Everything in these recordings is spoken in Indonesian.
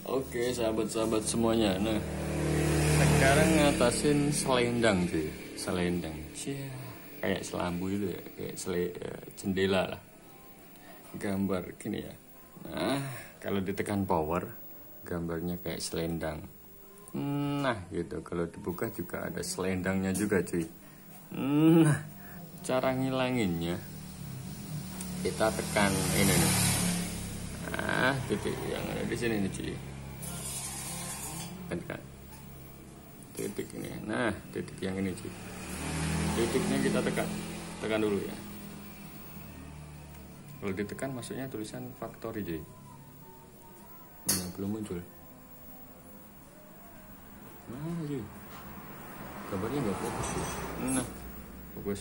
Oke sahabat-sahabat semuanya. Nah, sekarang ngatasin selendang sih. Selendang. Cia, kayak selambu itu ya, kayak jendela lah. Gambar gini ya. Nah, kalau ditekan power, gambarnya kayak selendang. Nah, gitu. Kalau dibuka juga ada selendangnya juga, cuy. Nah, cara ngilanginnya kita tekan ini nih. Nah, titik yang ada di sini nih, cuy. Tekan titik ini. Nah, titik yang ini, cuy. Titiknya kita tekan dulu ya. Kalau ditekan maksudnya tulisan factory, cuy. Nah, belum muncul. Nah, cuy. Gambarnya nggak fokus, cuy. Nah, fokus.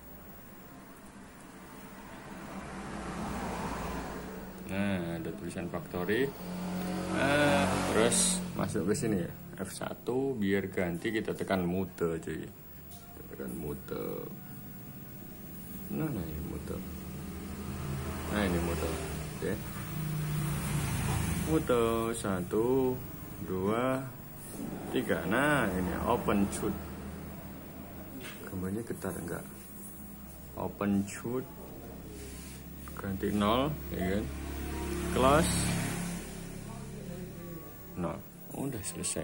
Nah, ada tulisan factory. Nah, terus masuk ke sini ya. F1 biar ganti kita tekan mute, cuy. Kita tekan mute. Nah, ini mute. Nah, ini mute. Oke. Mute 1 2 3. Nah, ini open shoot. Gambarnya getar enggak? Open shoot. Ganti 0, ya kan? Close 0. Udah selesai.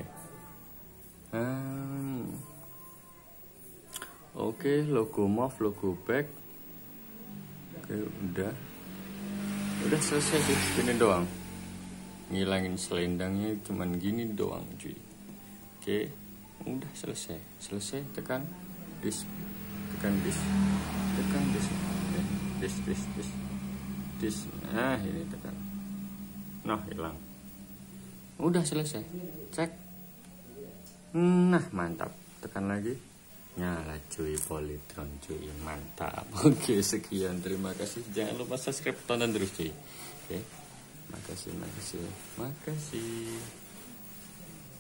Oke, logo move, logo back. Oke, udah selesai sih. Gini doang. Ngilangin selendangnya cuman gini doang, cuy. Oke, udah selesai. Tekan this. Nah, ini tekan. Nah, hilang. Udah selesai. Cek. Nah, mantap. Tekan lagi. Nyala, cuy, Polytron, cuy. Mantap. Oke, sekian. Terima kasih. Jangan lupa subscribe, tonton terus, cuy. Oke. Makasih.